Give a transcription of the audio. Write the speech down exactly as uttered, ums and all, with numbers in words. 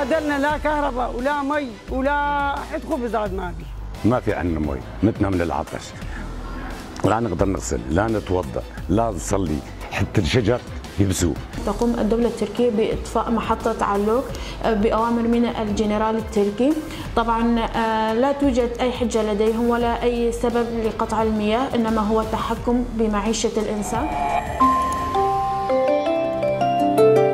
عندنا لا كهرباء ولا مي ولا حد خبز عاد ما في. ما في عندنا مي، متنا من العطش، لا نقدر نغسل، لا نتوضا، لا نصلي، حتى الشجر يبسوه. تقوم الدولة التركية بإطفاء محطة علوك بأوامر من الجنرال التركي. طبعا لا توجد أي حجة لديهم ولا أي سبب لقطع المياه، إنما هو التحكم بمعيشة الإنسان.